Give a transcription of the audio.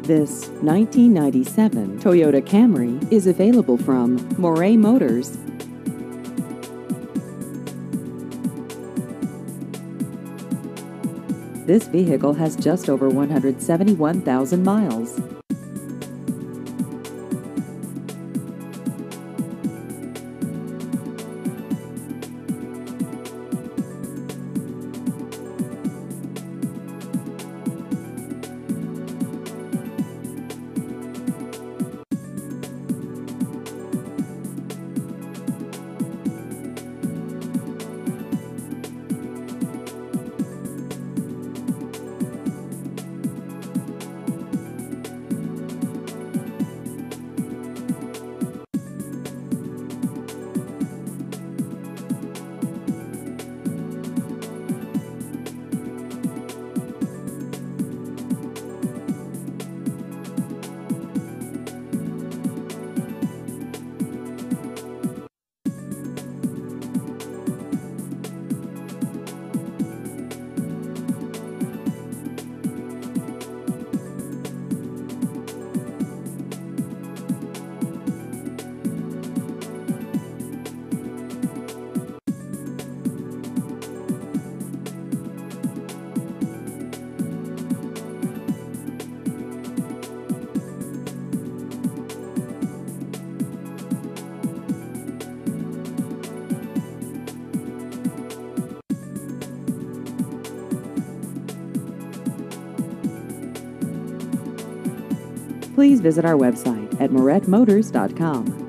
This 1997 Toyota Camry is available from Moray Motors. This vehicle has just over 171,000 miles. Please visit our website at moretmotors.com.